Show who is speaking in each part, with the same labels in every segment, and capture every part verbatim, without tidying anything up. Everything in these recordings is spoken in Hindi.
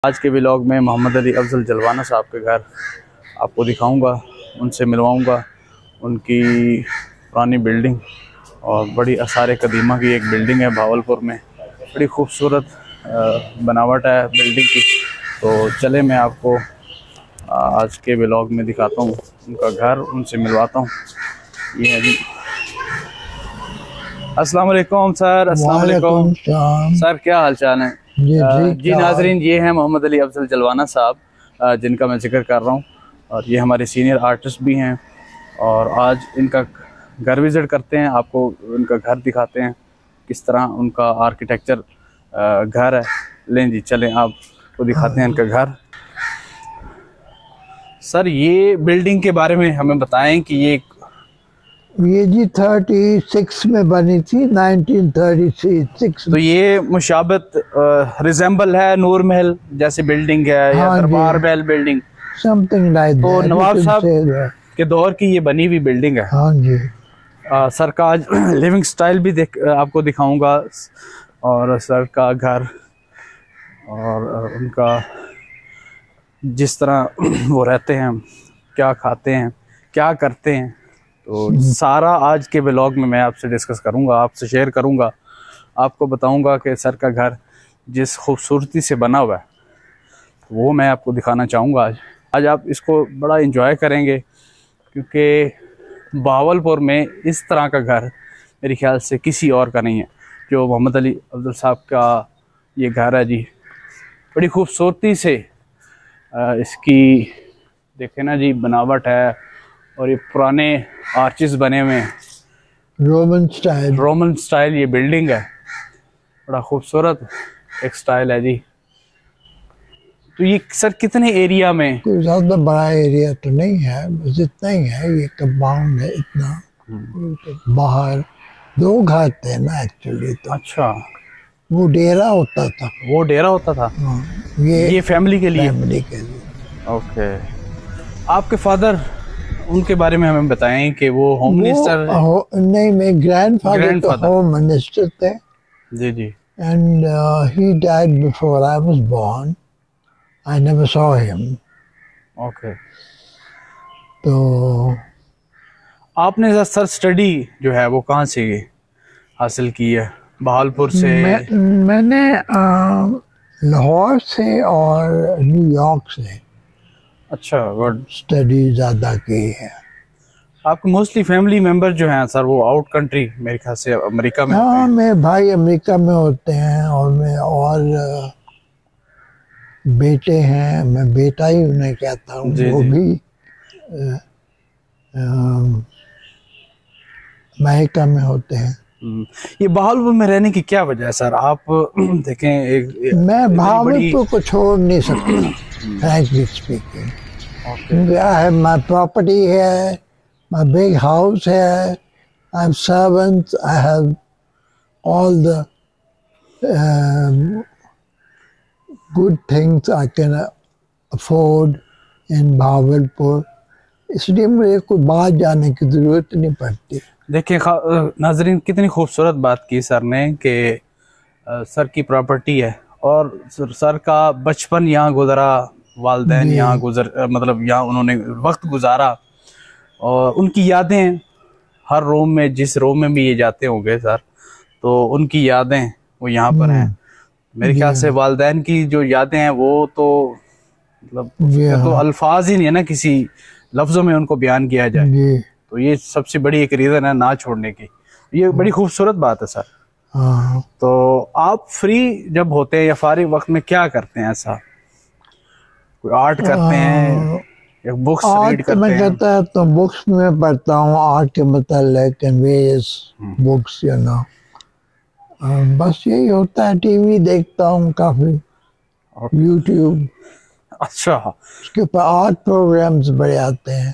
Speaker 1: आज के व्लॉग में मोहम्मद अली अफजल जलवाना साहब के घर आपको दिखाऊंगा, उनसे मिलवाऊंगा। उनकी पुरानी बिल्डिंग और बड़ी आसार कदीमा की एक बिल्डिंग है भावलपुर में, बड़ी खूबसूरत बनावट है बिल्डिंग की। तो चले मैं आपको आज के व्लॉग में दिखाता हूँ उनका घर, उनसे मिलवाता हूँ। ये है जी। अस्सलाम वालेकुम सर। अस्सलाम वालेकुम सर, क्या हाल चाल है? जी, जी, जी नाजरीन, ये हैं मोहम्मद अली अफजल जलवाना साहब, जिनका मैं जिक्र कर रहा हूँ, और ये हमारे सीनियर आर्टिस्ट भी हैं। और आज इनका घर विज़िट करते हैं, आपको उनका घर दिखाते हैं किस तरह उनका आर्किटेक्चर घर है। लें जी, चलें आपको दिखाते हैं इनका घर। सर, ये बिल्डिंग के बारे में हमें बताएं कि ये
Speaker 2: ये जी छत्तीस में बनी थी, उन्नीस सौ छत्तीस।
Speaker 1: तो ये मुशाबत रिजेंबल है नूर महल जैसे बिल्डिंग है, हाँ, या दरबार महल बिल्डिंग,
Speaker 2: समथिंग लाइक दैट।
Speaker 1: तो नवाब साहब के दौर की ये बनी हुई बिल्डिंग है।
Speaker 2: हाँ जी।
Speaker 1: आ, सर का आज लिविंग स्टाइल भी देख आपको दिखाऊंगा, और सर का घर और उनका जिस तरह वो रहते हैं, क्या खाते हैं, क्या करते हैं, तो सारा आज के व्लॉग में मैं आपसे डिस्कस करूंगा, आपसे शेयर करूंगा। आपको बताऊंगा कि सर का घर जिस खूबसूरती से बना हुआ है वो मैं आपको दिखाना चाहूँगा। आज आज आप इसको बड़ा एंजॉय करेंगे, क्योंकि भावलपुर में इस तरह का घर मेरे ख्याल से किसी और का नहीं है जो मोहम्मद अली अफजल साहब का ये घर है जी। बड़ी खूबसूरती से इसकी देखें ना जी बनावट है, और ये पुराने आर्चिस बने हुए हैं,
Speaker 2: रोमन स्टाइल
Speaker 1: रोमन स्टाइल ये बिल्डिंग है। बड़ा खूबसूरत एक स्टाइल है जी। तो ये सर कितने एरिया में?
Speaker 2: कोई ज़्यादा बड़ा एरिया तो नहीं है, बस इतना ही है। ये कंपाउंड है इतना, तो बाहर दो घर थे ना एक्चुअली। तो
Speaker 1: अच्छा,
Speaker 2: वो डेरा होता था।
Speaker 1: वो डेरा होता था।
Speaker 2: हाँ, ये
Speaker 1: ये फैमिली के लिए
Speaker 2: फैमिली के लिए।
Speaker 1: ओके। आपके फादर, उनके बारे में हमें बताएं कि वो होम मिनिस्टर?
Speaker 2: हो, नहीं, मेरे ग्रैंडफादर तो होम मिनिस्टर थे।
Speaker 1: जी जी।
Speaker 2: And he died before I was born. I never saw him.
Speaker 1: Okay.
Speaker 2: तो
Speaker 1: आपने सर स्टडी जो है वो कहाँ से हासिल की है? भावलपुर से?
Speaker 2: मैं, मैंने लाहौर से और न्यूयॉर्क से
Speaker 1: अच्छा, गुड।
Speaker 2: स्टडी ज़्यादा की है।
Speaker 1: आपके मोस्टली फैमिली मेंबर जो हैं सर वो आउट कंट्री मेरे ख्याल से अमेरिका में?
Speaker 2: हाँ, मेरे भाई अमेरिका में होते हैं, और मैं और बेटे हैं। मैं बेटा ही उन्हें कहता हूँ। वो भी अमेरिका में होते हैं।
Speaker 1: ये भावलपुर में रहने की क्या वजह है सर? आप देखें, एक
Speaker 2: मैं भावलपुर को छोड़ नहीं सकता, frankly speaking. I have my property here, my big house here, I have servants, I have all the um, good things I can afford in Bahawalpur, इसलिए मुझे कोई बाहर जाने की ज़रूरत नहीं पड़ती।
Speaker 1: देखिए नाजरीन, कितनी खूबसूरत बात की सर ने कि सर की प्रॉपर्टी है और सर, सर का बचपन यहाँ गुजरा, वालदैन यहाँ गुजर मतलब यहाँ उन्होंने वक्त गुजारा, और उनकी यादें हर रूम में, जिस रूम में भी ये जाते होंगे सर, तो उनकी यादें वो यहाँ पर हैं। मेरे ख्याल से वालदैन की जो यादें हैं वो तो मतलब तो अल्फाज ही नहीं है ना, किसी लफ्ज़ों में उनको बयान किया जाए। तो ये सबसे बड़ी एक रीज़न है ना छोड़ने की। ये बड़ी खूबसूरत बात है सर।
Speaker 2: हाँ।
Speaker 1: तो आप फ्री जब होते हैं या फारिग वक्त में क्या करते हैं? ऐसा कोई आर्ट करते हैं या बुक्स रीड करते हैं?
Speaker 2: करता है तो बुक्स में पढ़ता हूँ, आर्ट के मतलब वेरियस बुक्स, यू नो। बस यही होता है। टीवी देखता हूँ काफ़ी, यूट्यूब।
Speaker 1: अच्छा,
Speaker 2: उसके ऊपर आर्ट प्रोग्राम्स बड़े आते हैं।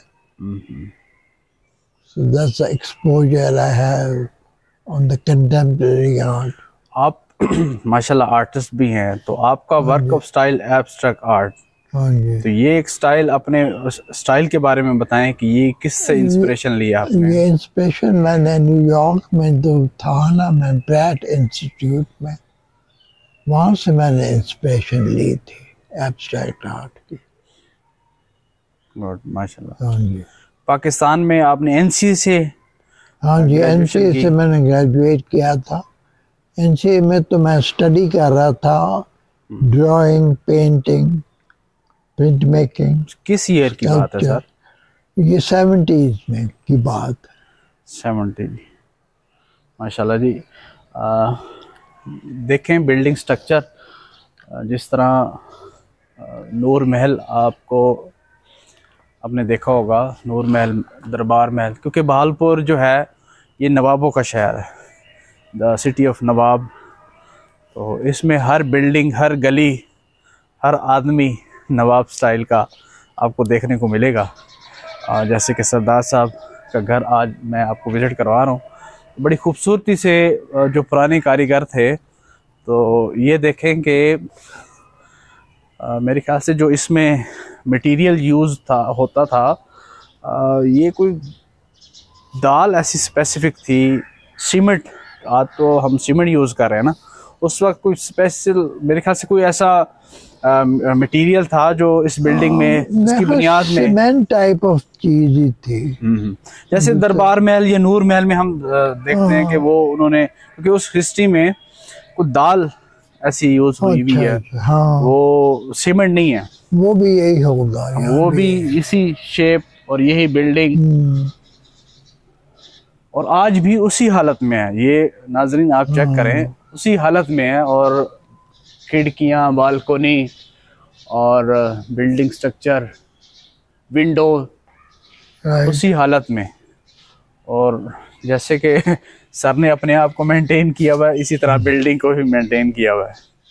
Speaker 2: So that's the exposure I have on the contemporary art.
Speaker 1: आप माशाल्लाह आर्टिस्ट भी हैं, तो आपका work of style abstract art.
Speaker 2: हाँ जी।
Speaker 1: तो ये एक स्टाइल, अपने स्टाइल के बारे में बताएं कि ये किससे इंस्पिरेशन लिया आपने?
Speaker 2: ये इंस्पिरेशन मैंने न्यूयॉर्क में जो था ना, मैं ब्रैट इंस्टीट्यूट में, वहाँ से मैंने इंस्पिरेशन ली थी। एब्स्ट्रैक्ट आर्ट की।
Speaker 1: गुड, माशाल्लाह।
Speaker 2: हाँ जी,
Speaker 1: पाकिस्तान में आपने एनसी से?
Speaker 2: हाँ जी, एनसीए से मैंने ग्रेजुएट किया था। एनसीए में तो मैं स्टडी कर रहा था ड्राइंग, पेंटिंग, प्रिंट मेकिंग।
Speaker 1: किस ईयर की बात है सर?
Speaker 2: ये सेवेंटीज में की बात है।
Speaker 1: सेवेंटी, माशाल्लाह जी। आ, देखें बिल्डिंग स्ट्रक्चर, जिस तरह आ, नूर महल, आपको आपने देखा होगा नूर महल, दरबार महल, क्योंकि बहावलपुर जो है ये नवाबों का शहर है, द सिटी ऑफ नवाब। तो इसमें हर बिल्डिंग, हर गली, हर आदमी नवाब स्टाइल का आपको देखने को मिलेगा। आ, जैसे कि सरदार साहब का घर आज मैं आपको विज़िट करवा रहा हूँ, बड़ी खूबसूरती से जो पुराने कारीगर थे, तो ये देखें कि मेरे ख्याल से जो इसमें मटेरियल यूज़ था होता था, आ, ये कोई दाल ऐसी स्पेसिफिक थी, सीमेंट। आज तो हम सीमेंट यूज़ कर रहे हैं ना, उस वक्त कोई स्पेशल मेरे ख्याल से कोई ऐसा मटेरियल था जो इस बिल्डिंग में इसकी बुनियाद में
Speaker 2: सीमेंट टाइप ऑफ चीज ही थी।
Speaker 1: जैसे दरबार महल या नूर महल में हम देखते हैं कि वो उन्होंने, क्योंकि उस हिस्ट्री में कुछ दाल ऐसी यूज हुई हुई है।
Speaker 2: हाँ,
Speaker 1: वो सीमेंट नहीं है,
Speaker 2: वो भी यही होगा,
Speaker 1: वो भी इसी शेप और यही बिल्डिंग, और आज भी उसी हालत में है। ये नाजरीन आप चेक करें, उसी हालत में है, और खिड़कियां, बालकोनी और बिल्डिंग स्ट्रक्चर, विंडो उसी हालत में। और जैसे कि सर ने अपने आप को मेंटेन किया हुआ है, इसी तरह बिल्डिंग को भी मेंटेन किया हुआ है।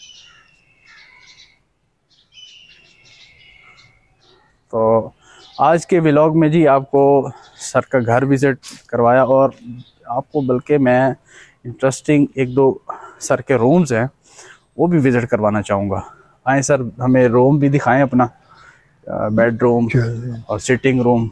Speaker 1: तो आज के व्लॉग में जी आपको सर का घर विज़िट करवाया, और आपको बल्कि मैं इंटरेस्टिंग एक दो सर के रूम्स हैं वो भी विज़िट करवाना चाहूँगा। आए सर, हमें रूम भी दिखाएं अपना, बेडरूम और सिटिंग रूम।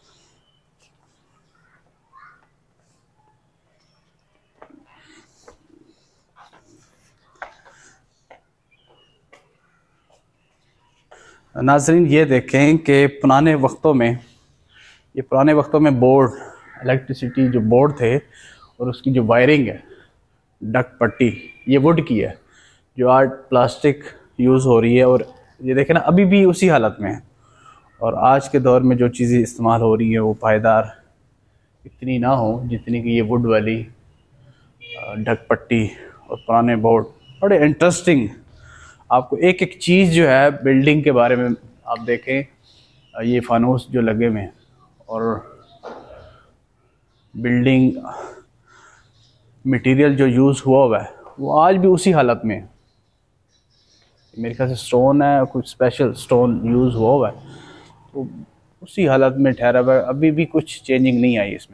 Speaker 1: नाजरीन ये देखें कि पुराने वक्तों में, ये पुराने वक्तों में बोर्ड, इलेक्ट्रिसिटी जो बोर्ड थे और उसकी जो वायरिंग है, डक पट्टी, ये वुड की है, जो आज प्लास्टिक यूज़ हो रही है। और ये देखें ना, अभी भी उसी हालत में है। और आज के दौर में जो चीज़ें इस्तेमाल हो रही हैं वो पायदार इतनी ना हो जितनी कि ये वुड वाली डक पट्टी और पुराने बोर्ड। बड़े इंटरेस्टिंग, आपको एक एक चीज़ जो है बिल्डिंग के बारे में आप देखें, ये फानूस जो लगे हुए हैं, और बिल्डिंग मटेरियल जो यूज़ हुआ हुआ है वो आज भी उसी हालत में है। मेरे ख्याल से स्टोन है, कुछ स्पेशल स्टोन यूज़ हुआ हुआ है, तो उसी हालत में ठहरा हुआ है, अभी भी कुछ चेंजिंग नहीं आई इसमें।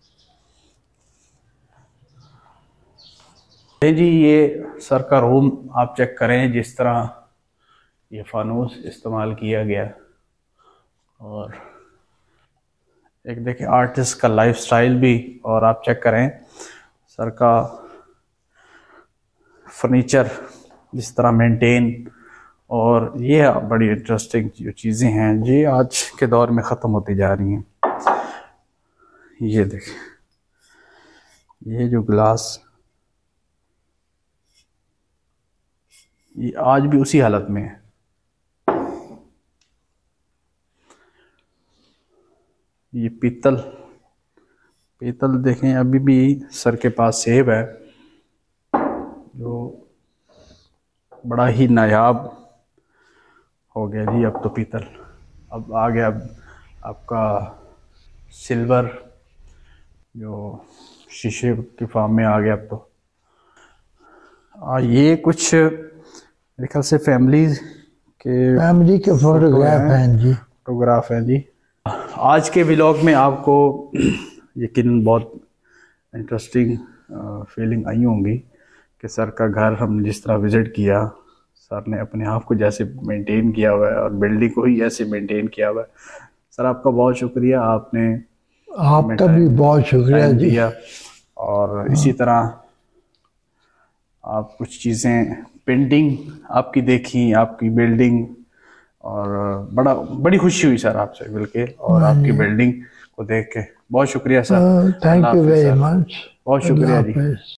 Speaker 1: जी ये सर का रूम आप चेक करें, जिस तरह ये फानूस इस्तेमाल किया गया, और एक देखें आर्टिस्ट का लाइफस्टाइल भी, और आप चेक करें सर का फर्नीचर जिस तरह मेंटेन। और ये बड़ी इंटरेस्टिंग जो चीज़ें हैं ये आज के दौर में ख़त्म होती जा रही हैं। ये देखें, ये जो ग्लास, ये आज भी उसी हालत में है। ये पीतल, पीतल देखें अभी भी सर के पास सेब है, जो बड़ा ही नायाब हो गया जी। अब तो पीतल, अब आ गया अब आपका सिल्वर, जो शीशे की फॉर्म में आ गया अब तो। आ, ये कुछ मेरे ख्याल से फैमिली के
Speaker 2: फैमिली के फोटोग्राफ हैं जी,
Speaker 1: फोटोग्राफ हैं जी। आज के व्लॉग में आपको यकीनन बहुत इंटरेस्टिंग फीलिंग आई होंगी कि सर का घर हमने जिस तरह विज़िट किया, सर ने अपने आप को जैसे मेंटेन किया हुआ है और बिल्डिंग को ही ऐसे मेंटेन किया हुआ है। सर आपका बहुत शुक्रिया, आपने
Speaker 2: आपका भी बहुत शुक्रिया जी।
Speaker 1: और इसी तरह आप कुछ चीज़ें पेंटिंग आपकी देखी, आपकी बिल्डिंग और बड़ा बड़ी खुशी हुई सर आपसे मिलके और आपकी बिल्डिंग को देख के। बहुत शुक्रिया sir.
Speaker 2: Thank you very much.
Speaker 1: बहुत शुक्रिया जी।